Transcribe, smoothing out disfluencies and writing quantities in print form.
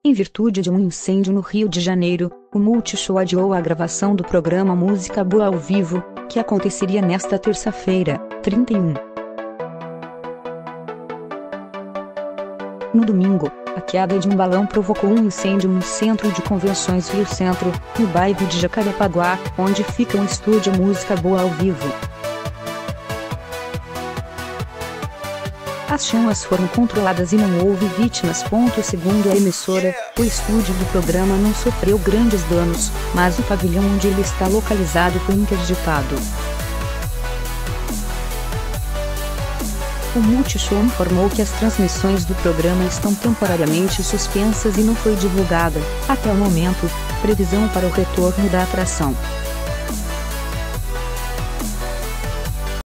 Em virtude de um incêndio no Rio de Janeiro, o Multishow adiou a gravação do programa Música Boa ao Vivo, que aconteceria nesta terça-feira, 31. No domingo, a queda de um balão provocou um incêndio no Centro de Convenções Rio Centro, no bairro de Jacarepaguá, onde fica o estúdio Música Boa ao Vivo. As chamas foram controladas e não houve vítimas. Segundo a emissora, o estúdio do programa não sofreu grandes danos, mas o pavilhão onde ele está localizado foi interditado. O Multishow informou que as transmissões do programa estão temporariamente suspensas e não foi divulgada, até o momento, previsão para o retorno da atração.